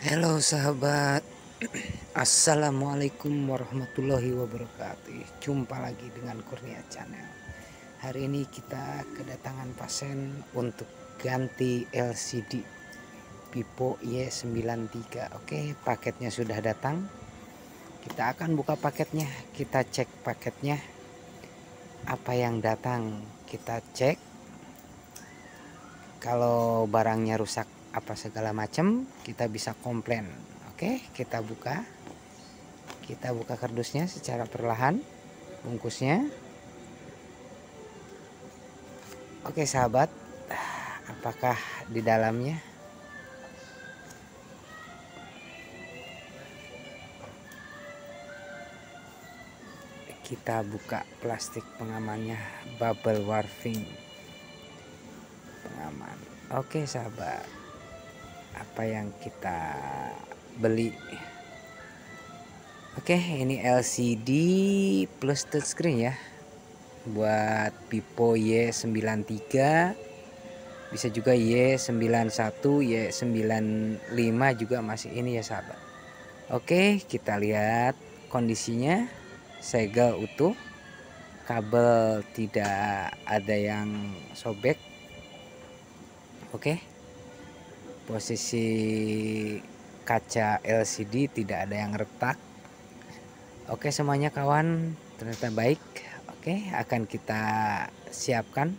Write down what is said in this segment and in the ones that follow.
Halo sahabat, Assalamualaikum warahmatullahi wabarakatuh. Jumpa lagi dengan Kurnia Channel. Hari ini kita kedatangan pasien untuk ganti LCD Vivo Y93. Oke, paketnya sudah datang. Kita akan buka paketnya, kita cek paketnya apa yang datang. Kita cek kalau barangnya rusak apa segala macam, kita bisa komplain. Oke, kita buka kardusnya secara perlahan, bungkusnya. Oke sahabat, apakah di dalamnya kita buka plastik pengamannya, bubble wrapping pengaman. Oke sahabat, apa yang kita beli? Oke, ini LCD plus touchscreen ya, buat Vivo Y93, bisa juga Y91, Y95 juga masih ini ya sahabat. Oke, kita lihat kondisinya, segel utuh, kabel tidak ada yang sobek. Oke, posisi kaca LCD tidak ada yang retak. Oke semuanya kawan, ternyata baik. Oke, akan kita siapkan.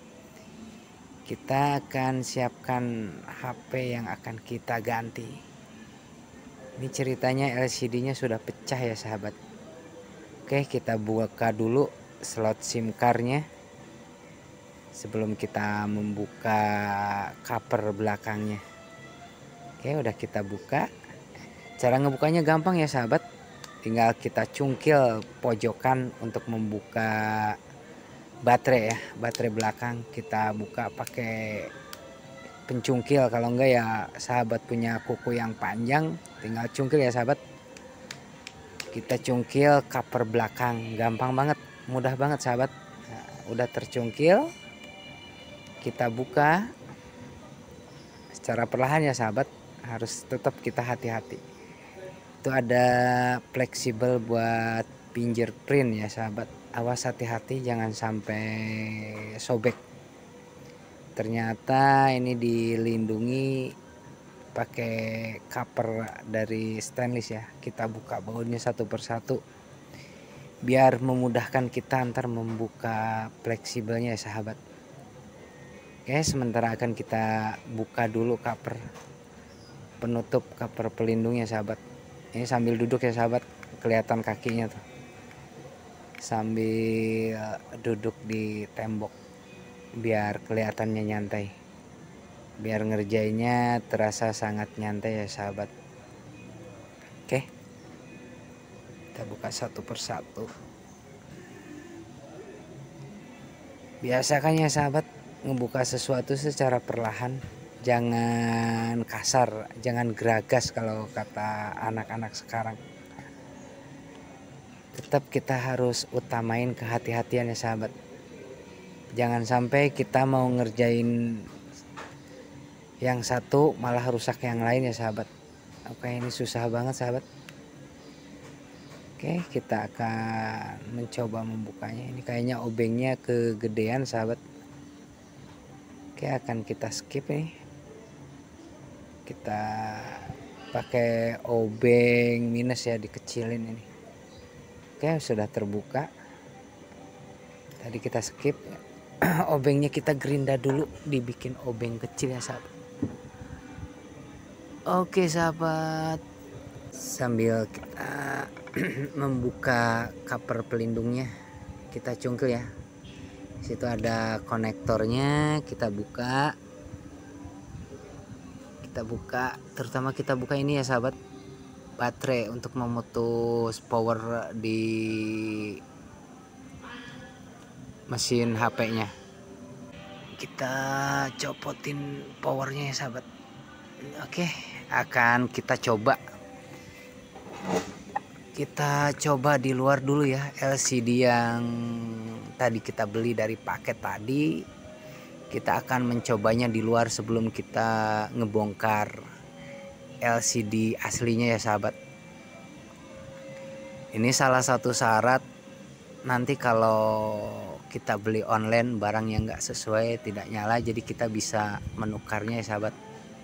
Kita akan siapkan HP yang akan kita ganti. Ini ceritanya LCD-nya sudah pecah ya sahabat. Oke, kita buka dulu slot SIM card-nya sebelum kita membuka cover belakangnya. Oke, udah kita buka. Cara ngebukanya gampang ya sahabat. Tinggal kita cungkil pojokan untuk membuka baterai ya, baterai belakang kita buka pakai pencungkil. Kalau enggak ya sahabat punya kuku yang panjang, tinggal cungkil ya sahabat. Kita cungkil cover belakang, gampang banget, mudah banget sahabat. Nah, udah tercungkil, kita buka secara perlahan ya sahabat, harus tetap kita hati-hati. Itu ada fleksibel buat fingerprint ya sahabat, awas hati-hati jangan sampai sobek. Ternyata ini dilindungi pakai cover dari stainless ya. Kita buka bautnya satu persatu biar memudahkan kita antar membuka fleksibelnya ya sahabat. Oke, sementara akan kita buka dulu cover penutup, cover pelindungnya sahabat. Ini sambil duduk ya sahabat, kelihatan kakinya tuh, sambil duduk di tembok biar kelihatannya nyantai, biar ngerjainnya terasa sangat nyantai ya sahabat. Oke, kita buka satu persatu. Biasakan ya sahabat ngebuka sesuatu secara perlahan, jangan kasar, jangan geragas kalau kata anak-anak sekarang. Tetap kita harus utamain kehati-hatian ya sahabat. Jangan sampai kita mau ngerjain yang satu malah rusak yang lain ya sahabat. Oke, ini susah banget sahabat. Oke, kita akan mencoba membukanya. Ini kayaknya obengnya kegedean sahabat. Oke, akan kita skip nih. Kita pakai obeng minus ya, dikecilin ini. Oke, sudah terbuka. Tadi kita skip. Obengnya kita gerinda dulu, dibikin obeng kecil ya sahabat. Oke sahabat, sambil kita membuka cover pelindungnya, kita cungkil ya. Situ ada konektornya, kita buka. Terutama kita buka ini ya sahabat, baterai untuk memutus power di mesin HP-nya. Kita copotin powernya ya sahabat. Oke, akan kita coba di luar dulu ya, LCD yang tadi kita beli dari paket tadi. Kita akan mencobanya di luar sebelum kita ngebongkar LCD aslinya ya sahabat. Ini salah satu syarat nanti kalau kita beli online barang yang nggak sesuai tidak nyala, jadi kita bisa menukarnya ya sahabat.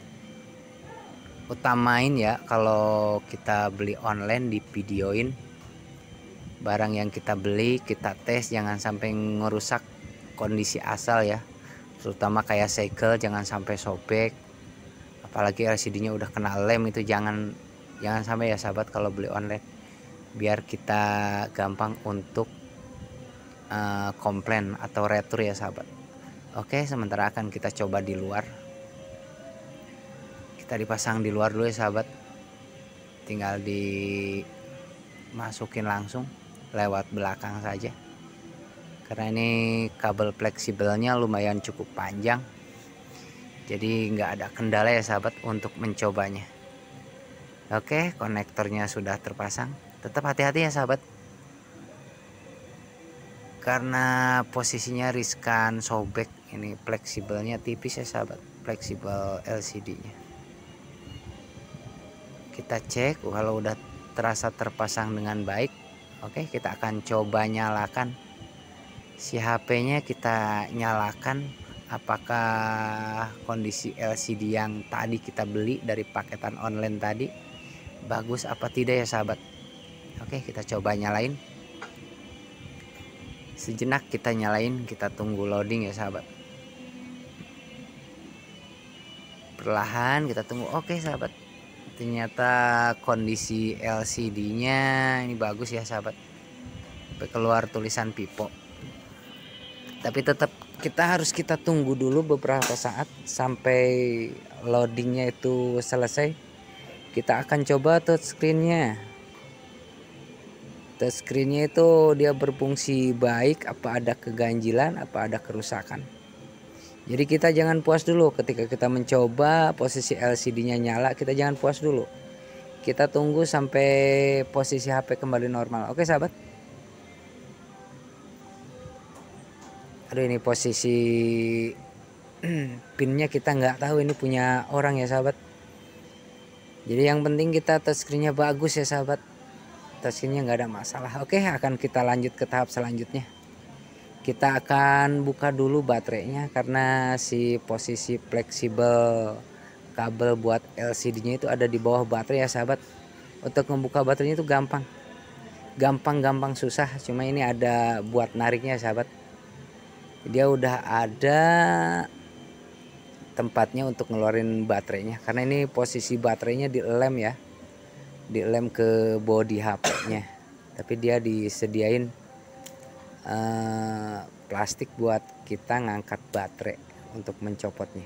Utamain ya kalau kita beli online di videoin barang yang kita beli, kita tes, jangan sampai ngerusak kondisi asal ya, terutama kayak segel jangan sampai sobek, apalagi LCD-nya udah kena lem itu jangan sampai ya sahabat kalau beli online, biar kita gampang untuk komplain atau retur ya sahabat. Oke, sementara akan kita coba di luar, kita dipasang di luar dulu ya sahabat, tinggal dimasukin langsung lewat belakang saja, karena ini kabel fleksibelnya lumayan cukup panjang, jadi nggak ada kendala ya sahabat untuk mencobanya. Oke, konektornya sudah terpasang, tetap hati-hati ya sahabat, karena posisinya riskan sobek. Ini fleksibelnya tipis ya sahabat, fleksibel LCD-nya. Kita cek kalau udah terasa terpasang dengan baik. Oke, kita akan coba nyalakan si HP-nya, kita nyalakan apakah kondisi LCD yang tadi kita beli dari paketan online tadi bagus apa tidak ya sahabat. Oke, kita coba nyalain. Sejenak kita nyalain, kita tunggu loading ya sahabat. Perlahan kita tunggu. Oke sahabat, ternyata kondisi LCD-nya ini bagus ya sahabat, sampai keluar tulisan Vivo. Tapi tetap kita tunggu dulu beberapa saat sampai loadingnya itu selesai. Kita akan coba touchscreen-nya. Touchscreen-nya itu dia berfungsi baik, apa ada keganjilan, apa ada kerusakan. Jadi kita jangan puas dulu ketika kita mencoba posisi LCD-nya nyala, kita jangan puas dulu. Kita tunggu sampai posisi HP kembali normal. Oke sahabat. Aduh, ini posisi pinnya kita nggak tahu ini punya orang ya sahabat. Jadi yang penting kita touchscreen-nya bagus ya sahabat. Touchscreen-nya nggak ada masalah. Oke, akan kita lanjut ke tahap selanjutnya. Kita akan buka dulu baterainya, karena si posisi fleksibel kabel buat LCD-nya itu ada di bawah baterai ya sahabat. Untuk membuka baterainya itu gampang susah, cuma ini ada buat nariknya ya sahabat. Dia udah ada tempatnya untuk ngeluarin baterainya, karena ini posisi baterainya dilem ya, dilem ke bodi HP-nya, tapi dia disediain plastik buat kita ngangkat baterai untuk mencopotnya.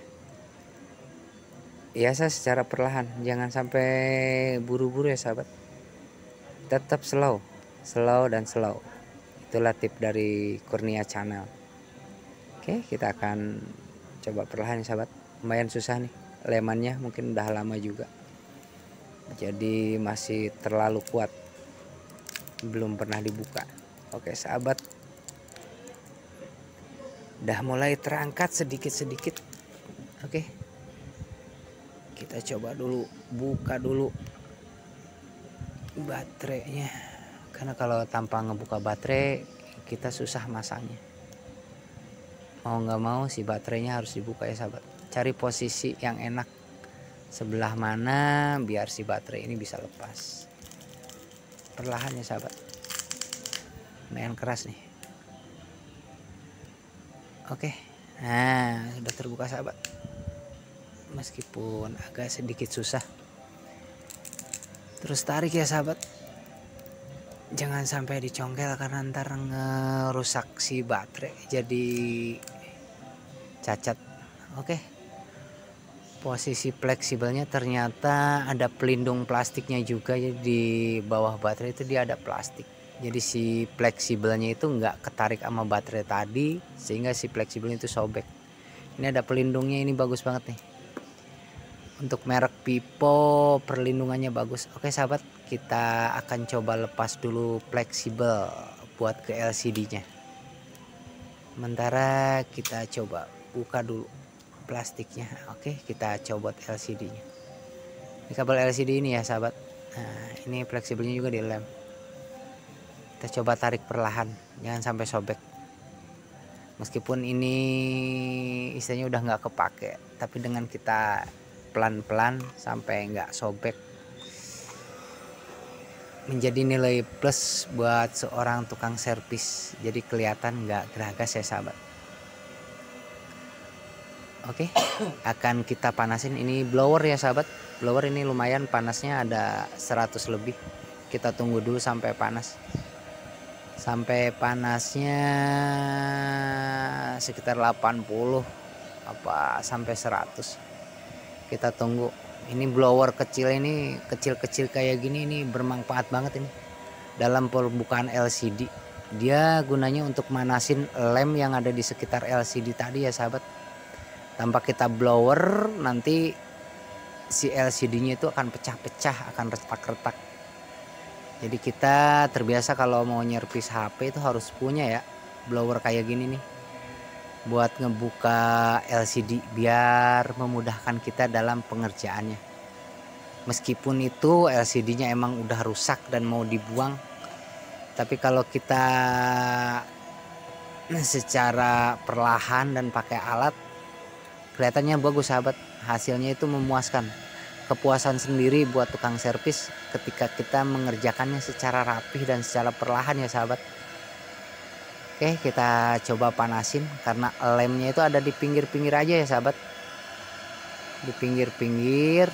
Biasa secara perlahan, jangan sampai buru-buru ya sahabat, tetap slow dan slow. Itulah tip dari Kurnia Channel. Oke, kita akan coba perlahan ya sahabat. Lumayan susah nih, lemannya mungkin udah lama juga, jadi masih terlalu kuat, belum pernah dibuka. Oke sahabat, udah mulai terangkat sedikit-sedikit. Oke, kita coba dulu buka dulu baterainya, karena kalau tanpa ngebuka baterai kita susah masangnya. Mau nggak mau si baterainya harus dibuka ya sahabat. Cari posisi yang enak, sebelah mana biar si baterai ini bisa lepas. Perlahan ya sahabat, lumayan keras nih. Oke, nah sudah terbuka sahabat, meskipun agak sedikit susah. Terus tarik ya sahabat, jangan sampai dicongkel karena ntar ngerusak si baterai jadi cacat. Oke, posisi fleksibelnya ternyata ada pelindung plastiknya juga, jadi di bawah baterai itu dia ada plastik. Jadi si fleksibelnya itu nggak ketarik sama baterai tadi, sehingga si fleksibelnya itu sobek. Ini ada pelindungnya, ini bagus banget nih. Untuk merek Vivo perlindungannya bagus. Oke sahabat, kita akan coba lepas dulu fleksibel buat ke LCD-nya. Sementara kita coba buka dulu plastiknya. Oke, kita cobot LCD-nya. Di kabel LCD ini ya sahabat. Nah, ini fleksibelnya juga di lem. Kita coba tarik perlahan, jangan sampai sobek. Meskipun ini istilahnya udah nggak kepake, tapi dengan kita pelan-pelan sampai nggak sobek, menjadi nilai plus buat seorang tukang servis. Jadi kelihatan nggak geragas ya sahabat. Oke, akan kita panasin. Ini blower ya sahabat. Blower ini lumayan panasnya, ada 100 lebih. Kita tunggu dulu sampai panas. Sampai panasnya sekitar 80 apa sampai 100. Kita tunggu. Ini blower kecil ini, kecil-kecil kayak gini, ini bermanfaat banget ini dalam pembukaan LCD. Dia gunanya untuk manasin lem yang ada di sekitar LCD tadi ya sahabat. Tanpa kita blower nanti si LCD-nya itu akan pecah-pecah, akan retak-retak. Jadi kita terbiasa kalau mau nyervis HP itu harus punya ya blower kayak gini nih, buat ngebuka LCD biar memudahkan kita dalam pengerjaannya. Meskipun itu LCD-nya emang udah rusak dan mau dibuang, tapi kalau kita secara perlahan dan pakai alat, kelihatannya bagus sahabat. Hasilnya itu memuaskan. Kepuasan sendiri buat tukang servis ketika kita mengerjakannya secara rapih dan secara perlahan ya sahabat. Oke, kita coba panasin karena lemnya itu ada di pinggir-pinggir aja ya sahabat. Di pinggir-pinggir.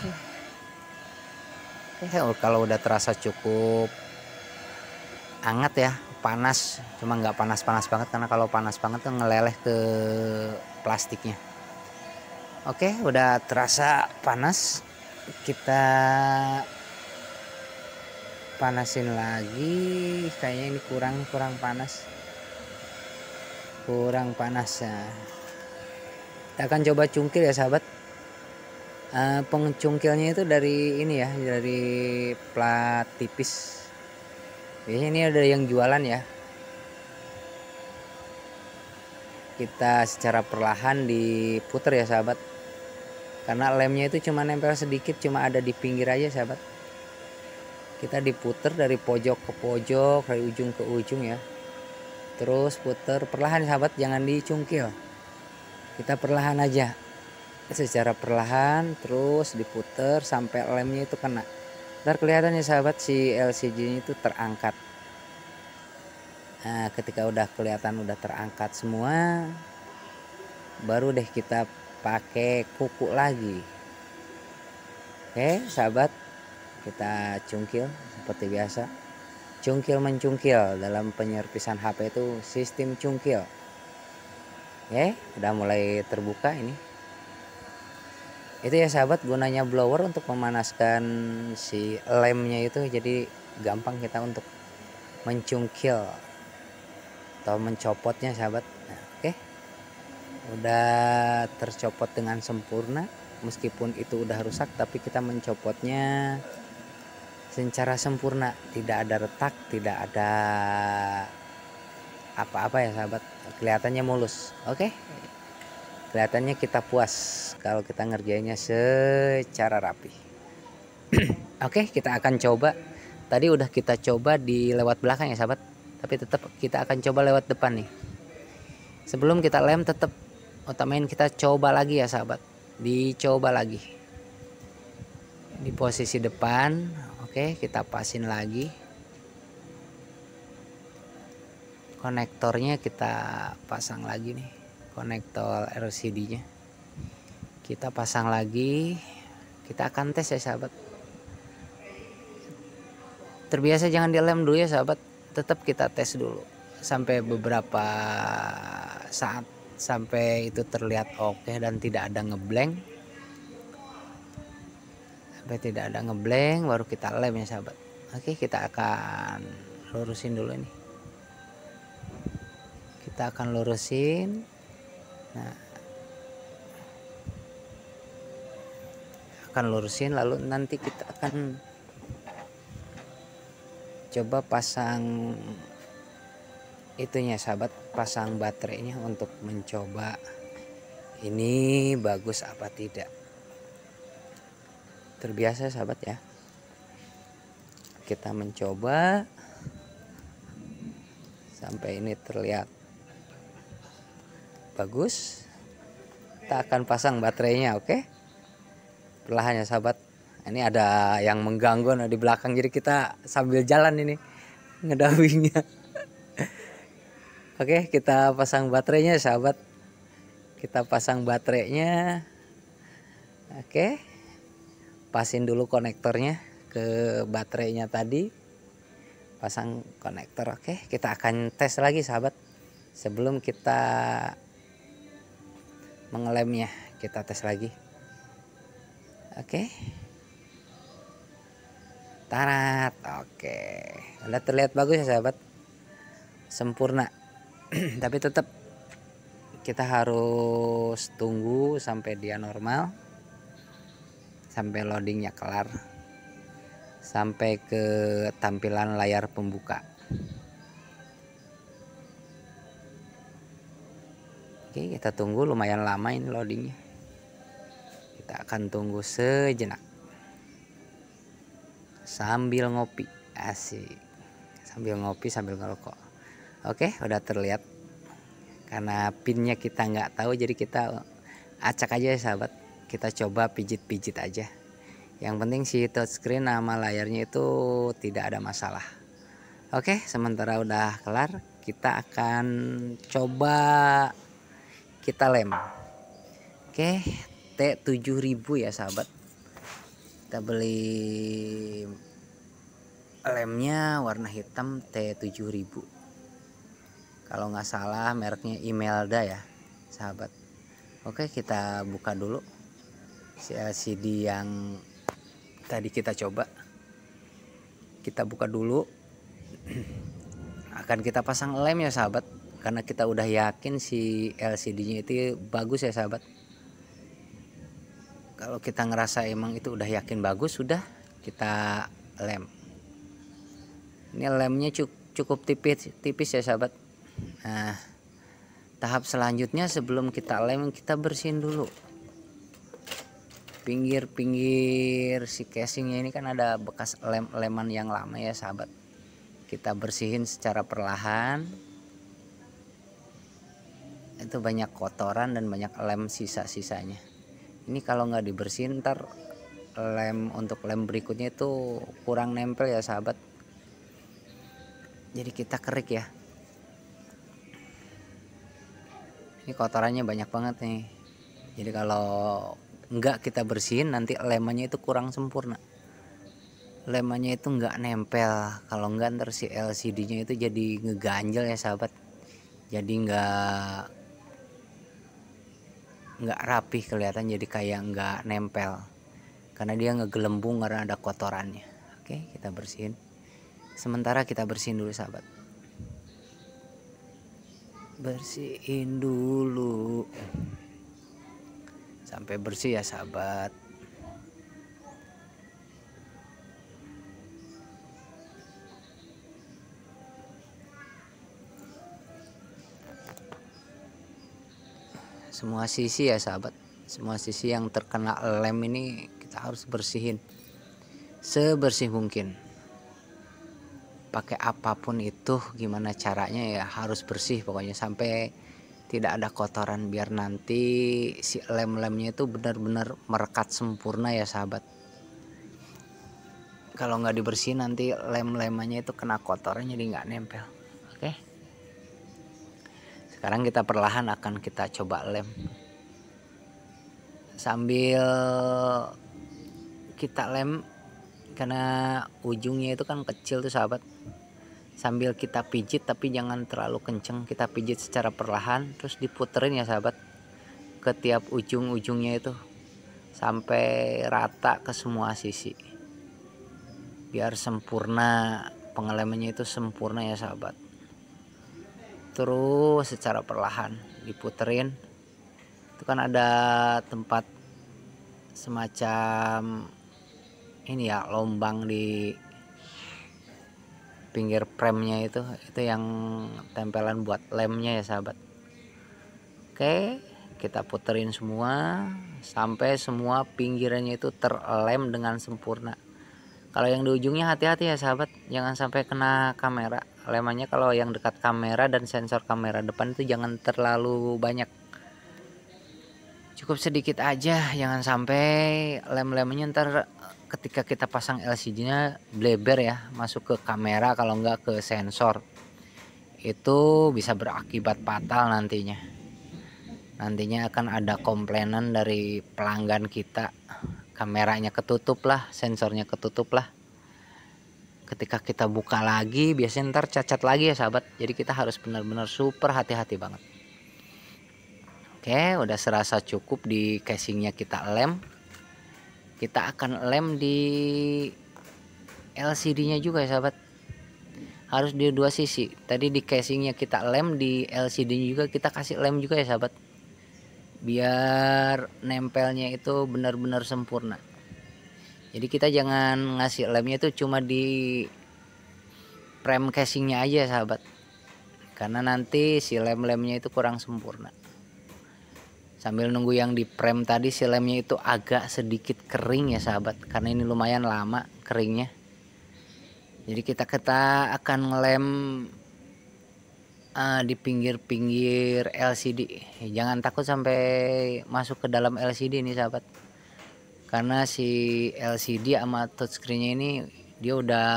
Kalau udah terasa cukup hangat ya, panas, cuma nggak panas-panas banget, karena kalau panas banget tuh ngeleleh ke plastiknya. Oke, udah terasa panas. Kita panasin lagi. Kayaknya ini kurang panas. Kurang panas ya. Kita akan coba cungkil ya sahabat. Pengcungkilnya itu dari ini ya, dari plat tipis. Biasanya ini ada yang jualan ya. Kita secara perlahan diputer ya sahabat, karena lemnya itu cuma nempel sedikit, cuma ada di pinggir aja sahabat. Kita diputer dari pojok ke pojok, dari ujung ke ujung ya. Terus puter perlahan sahabat, jangan dicungkil. Kita perlahan aja, secara perlahan terus diputer sampai lemnya itu kena. Ntar kelihatan ya sahabat, si LCD itu terangkat. Nah, ketika udah kelihatan udah terangkat semua, baru deh kita pakai kuku lagi. Oke sahabat, kita cungkil seperti biasa. Cungkil mencungkil dalam penyerpisan HP itu sistem cungkil. Oke, udah mulai terbuka ini. Itu ya sahabat, gunanya blower untuk memanaskan si lemnya itu, jadi gampang kita untuk mencungkil atau mencopotnya sahabat. Nah, oke, udah tercopot dengan sempurna. Meskipun itu udah rusak, tapi kita mencopotnya secara sempurna, tidak ada retak, tidak ada apa-apa ya sahabat. Kelihatannya mulus. Oke, kelihatannya kita puas kalau kita ngerjainnya secara rapi. Oke, kita akan coba. Tadi udah kita coba di lewat belakang ya sahabat, tapi tetap kita akan coba lewat depan nih. Sebelum kita lem, tetap utamain kita coba lagi ya sahabat. Dicoba lagi di posisi depan. Oke, kita pasin lagi. Konektornya kita pasang lagi nih, konektor LCD nya kita pasang lagi. Kita akan tes ya sahabat. Terbiasa jangan dilem dulu ya sahabat, tetap kita tes dulu sampai beberapa saat, sampai itu terlihat oke dan tidak ada ngeblank. Sampai tidak ada ngeblank baru kita lem ya sahabat. Oke, kita akan lurusin dulu nih. Kita akan lurusin. Nah, akan lurusin, lalu nanti kita akan coba pasang itunya sahabat, pasang baterainya untuk mencoba ini bagus apa tidak. terbiasa sahabat ya. Kita mencoba sampai ini terlihat bagus. Kita akan pasang baterainya, oke? Perlahan ya sahabat. Ini ada yang mengganggu di belakang, jadi kita sambil jalan ini ngedawingnya. Oke, kita pasang baterainya sahabat. Kita pasang baterainya. Oke. Pasin dulu konektornya ke baterainya tadi. Pasang konektor. Oke, kita akan tes lagi sahabat. Sebelum kita mengelemnya, kita tes lagi. Oke. Tarat. Oke. Udah terlihat bagus ya sahabat. Sempurna. Tapi tetap kita harus tunggu sampai dia normal. Sampai loadingnya kelar. Sampai ke tampilan layar pembuka. Oke, kita tunggu, lumayan lama ini loadingnya. Kita akan tunggu sejenak sambil ngopi. Asik, sambil ngopi sambil ngerokok. Oke, udah terlihat. Karena pinnya kita nggak tahu, jadi kita acak aja ya sahabat. Kita coba pijit-pijit aja. Yang penting si touchscreen nama layarnya itu tidak ada masalah. Oke, sementara udah kelar, kita akan coba kita lem. Oke, T7000 ya sahabat. Kita beli lemnya warna hitam T7000. Kalau nggak salah mereknya Imelda ya sahabat. Oke, kita buka dulu si LCD yang tadi kita coba. Kita buka dulu. Akan kita pasang lem ya sahabat. Karena kita udah yakin si LCD-nya itu bagus ya sahabat. Kalau kita ngerasa emang itu udah yakin bagus, sudah kita lem. Ini lemnya cukup tipis ya sahabat. Nah, tahap selanjutnya sebelum kita lem, kita bersihin dulu pinggir-pinggir si casingnya. Ini kan ada bekas leman yang lama ya sahabat. Kita bersihin secara perlahan. Itu banyak kotoran dan banyak lem sisa-sisanya. Ini kalau nggak dibersihin ntar untuk lem berikutnya itu kurang nempel ya sahabat. Jadi kita kerik ya. Ini kotorannya banyak banget nih. Jadi kalau nggak kita bersihin nanti lemannya itu kurang sempurna. Lemannya itu nggak nempel. Kalau nggak ntar si LCD-nya itu jadi ngeganjel ya sahabat. Jadi nggak rapih kelihatan, jadi kayak nggak nempel karena dia ngegelembung karena ada kotorannya. Oke, kita bersihin. Sementara kita bersihin dulu sahabat. Bersihin dulu sampai bersih ya sahabat. Semua sisi ya sahabat, semua sisi yang terkena lem ini kita harus bersihin sebersih mungkin. Pakai apapun itu, gimana caranya ya harus bersih pokoknya sampai tidak ada kotoran, biar nanti si lem-lemnya itu benar-benar merekat sempurna ya sahabat. Kalau nggak dibersihin nanti lem-lemannya itu kena kotoran jadi nggak nempel. Oke. Sekarang kita perlahan akan kita coba lem. Sambil kita lem, karena ujungnya itu kan kecil tuh sahabat. Sambil kita pijit tapi jangan terlalu kenceng, kita pijit secara perlahan terus diputerin ya sahabat ke tiap ujung-ujungnya itu sampai rata ke semua sisi. Biar sempurna, pengelemannya itu sempurna ya sahabat. Terus secara perlahan diputerin. Itu kan ada tempat semacam ini ya, lombang di pinggir premnya itu yang tempelan buat lemnya ya sahabat. Oke, kita puterin semua sampai semua pinggirannya itu terlem dengan sempurna. Kalau yang di ujungnya hati-hati ya sahabat, jangan sampai kena kamera. Lemannya kalau yang dekat kamera dan sensor kamera depan itu jangan terlalu banyak, cukup sedikit aja, jangan sampai lem-lemnya ntar ketika kita pasang LCD-nya bleber ya, masuk ke kamera kalau enggak ke sensor. Itu bisa berakibat fatal nantinya. Nantinya akan ada komplainan dari pelanggan kita, kameranya ketutup lah, sensornya ketutup lah. Ketika kita buka lagi biasanya ntar cacat lagi ya sahabat. Jadi kita harus benar-benar super hati-hati banget. Oke, udah serasa cukup di casingnya kita lem. Kita akan lem di LCD-nya juga ya sahabat. Harus di dua sisi. Tadi di casingnya kita lem, di LCD-nya juga kita kasih lem juga ya sahabat. Biar nempelnya itu benar-benar sempurna. Jadi kita jangan ngasih lemnya itu cuma di frame casingnya aja sahabat, karena nanti si lem-lemnya itu kurang sempurna. Sambil nunggu yang di frame tadi si lemnya itu agak sedikit kering ya sahabat, karena ini lumayan lama keringnya. Jadi kita akan ngelem di pinggir-pinggir LCD. Jangan takut sampai masuk ke dalam LCD ini sahabat, karena si LCD sama touchscreen-nya ini dia udah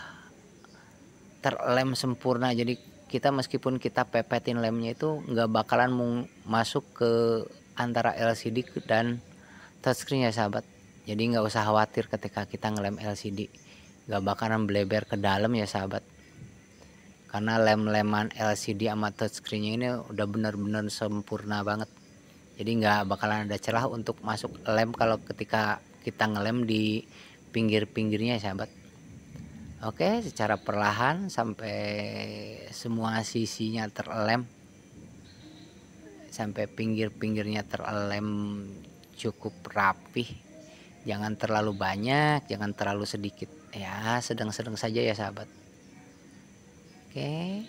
terlem sempurna. Jadi kita meskipun kita pepetin lemnya itu nggak bakalan masuk ke antara LCD dan touchscreen ya sahabat. Jadi nggak usah khawatir ketika kita ngelem LCD, nggak bakalan bleber ke dalam ya sahabat, karena lem-leman LCD sama touchscreen-nya ini udah benar-benar sempurna banget. Jadi nggak bakalan ada celah untuk masuk lem kalau ketika kita ngelem di pinggir-pinggirnya ya sahabat. Oke, secara perlahan sampai semua sisinya terlem, sampai pinggir-pinggirnya terlem cukup rapih. Jangan terlalu banyak, jangan terlalu sedikit, ya sedang-sedang saja ya sahabat. Oke,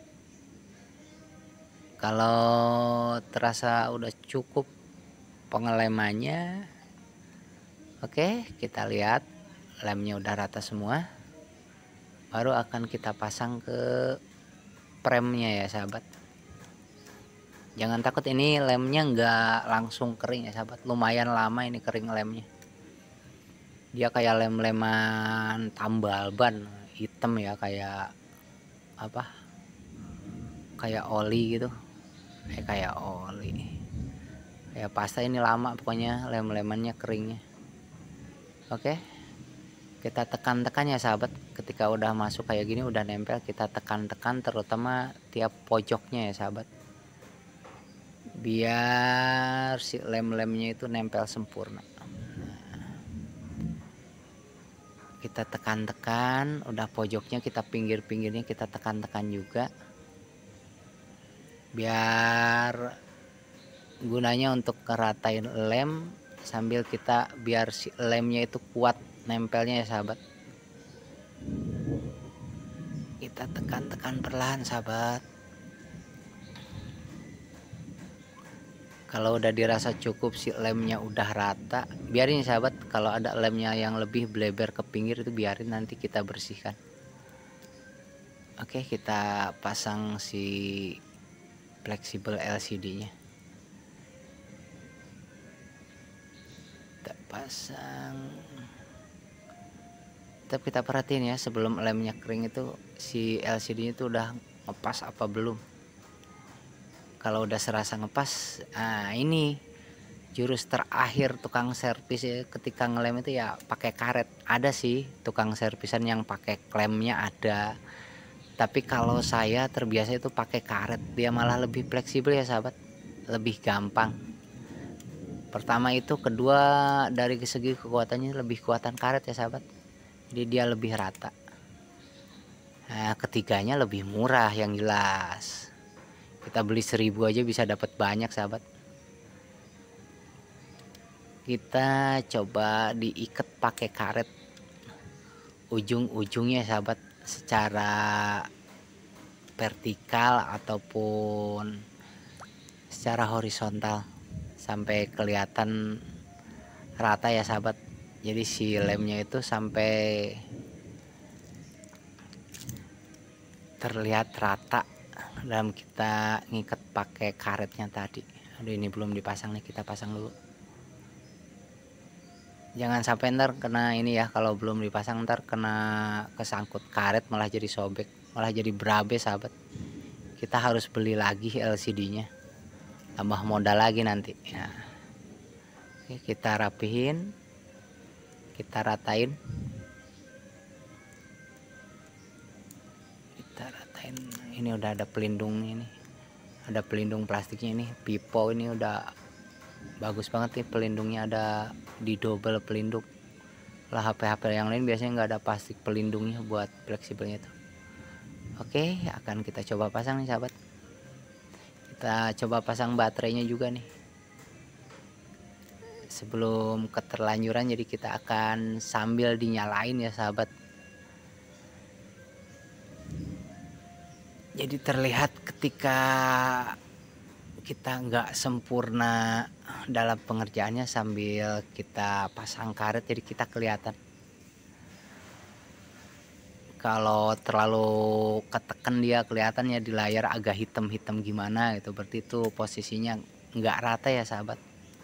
kalau terasa udah cukup pengelemannya, oke, kita lihat lemnya udah rata semua. Baru akan kita pasang ke frame-nya ya sahabat. Jangan takut, ini lemnya nggak langsung kering ya sahabat, lumayan lama ini kering lemnya. Dia kayak lem-leman tambal ban hitam ya, kayak apa, kayak oli gitu, kayak oli, kayak pasta. Ini lama pokoknya lem-lemannya keringnya. Oke, kita tekan-tekan ya sahabat. Ketika udah masuk kayak gini, udah nempel, kita tekan-tekan terutama tiap pojoknya ya sahabat, biar si lem-lemnya itu nempel sempurna. Kita tekan-tekan, udah pojoknya kita pinggir-pinggirnya kita tekan-tekan juga, biar gunanya untuk ngeratain lem sambil kita biar si lemnya itu kuat nempelnya ya sahabat. Kita tekan-tekan perlahan sahabat. Kalau udah dirasa cukup si lemnya udah rata, biarin sahabat. Kalau ada lemnya yang lebih bleber ke pinggir itu biarin, nanti kita bersihkan. Oke, kita pasang si fleksibel LCD-nya. Kita pasang. Tetap kita perhatiin ya, sebelum lemnya kering itu si LCD-nya itu udah ngepas apa belum. Kalau udah serasa ngepas, nah ini jurus terakhir tukang servis ya, ketika ngelem itu ya pakai karet. Ada sih tukang servisan yang pakai klemnya ada, tapi kalau saya terbiasa itu pakai karet, dia malah lebih fleksibel ya sahabat, lebih gampang. Pertama itu, kedua dari segi kekuatannya lebih kuatan karet ya sahabat, jadi dia lebih rata. Nah, ketiganya lebih murah yang jelas. Kita beli 1000 aja bisa dapat banyak sahabat. Kita coba diikat pakai karet ujung-ujungnya sahabat, secara vertikal ataupun secara horizontal. sampai kelihatan rata ya sahabat. Jadi si lemnya itu sampai terlihat rata dalam kita ngikat pakai karetnya tadi. Aduh, ini belum dipasang nih, kita pasang dulu. Jangan sampai ntar kena ini ya, kalau belum dipasang ntar kena kesangkut karet malah jadi sobek, malah jadi berabe sahabat. Kita harus beli lagi LCD-nya, tambah modal lagi nanti ya. Oke, kita rapihin, kita ratain, ini udah ada pelindung, ini ada pelindung plastiknya, ini pipo ini udah bagus banget nih pelindungnya, ada di double pelindung lah. HP-HP yang lain biasanya nggak ada plastik pelindungnya buat fleksibelnya tuh. Oke, akan kita coba pasang nih sahabat. Kita coba pasang baterainya juga nih sebelum keterlanjuran, jadi kita akan sambil dinyalain ya sahabat. Jadi terlihat ketika kita nggak sempurna dalam pengerjaannya sambil kita pasang karet, jadi kita kelihatan. Kalau terlalu ketekan dia kelihatannya di layar agak hitam-hitam gimana gitu, berarti itu posisinya nggak rata ya sahabat.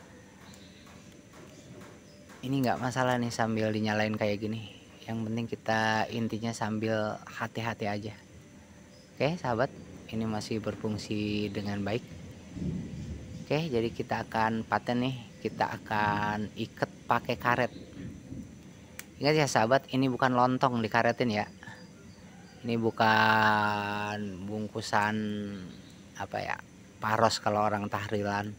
Ini nggak masalah nih sambil dinyalain kayak gini, yang penting kita intinya sambil hati-hati aja. Oke sahabat, ini masih berfungsi dengan baik. Oke, jadi kita akan paten nih, kita akan ikat pakai karet. Ingat ya sahabat, ini bukan lontong dikaretin ya. Ini bukan bungkusan apa ya, paros kalau orang tahlilan.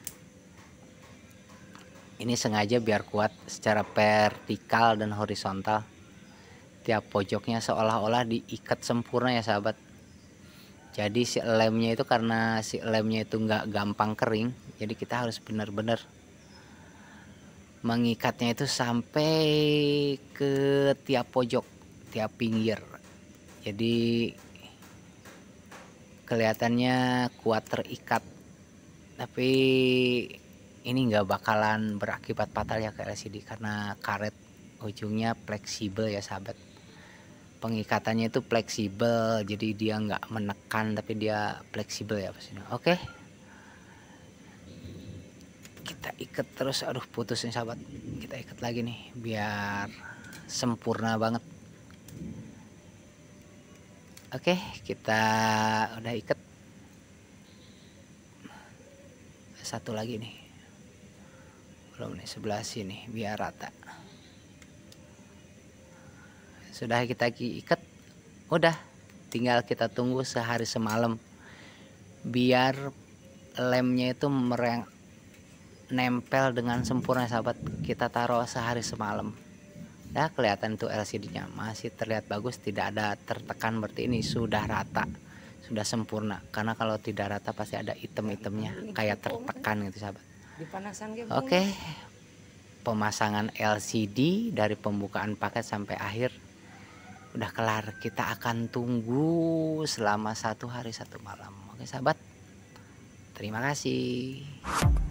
Ini sengaja biar kuat secara vertikal dan horizontal. Tiap pojoknya seolah-olah diikat sempurna ya sahabat. Jadi si lemnya itu, karena si lemnya itu nggak gampang kering, jadi kita harus benar-benar mengikatnya itu sampai ke tiap pojok, tiap pinggir. Jadi kelihatannya kuat terikat, tapi ini nggak bakalan berakibat fatal ya ke LCD karena karet ujungnya fleksibel ya sahabat. Pengikatannya itu fleksibel, jadi dia nggak menekan tapi dia fleksibel ya pastinya. Oke, kita ikat terus. Aduh, putus nih sahabat, kita ikat lagi nih biar sempurna banget. Oke, kita udah ikat. Satu lagi nih, belum nih, sebelah sini biar rata. Sudah kita ikat, udah tinggal kita tunggu sehari semalam biar lemnya itu nempel dengan sempurna sahabat. Kita taruh sehari semalam ya, kelihatan tuh LCD-nya masih terlihat bagus, tidak ada tertekan, berarti ini sudah rata, sudah sempurna. Karena kalau tidak rata pasti ada item-itemnya kayak tertekan gitu sahabat. Oke, pemasangan LCD dari pembukaan paket sampai akhir udah kelar. Kita akan tunggu selama 1 hari 1 malam. Oke sahabat, terima kasih.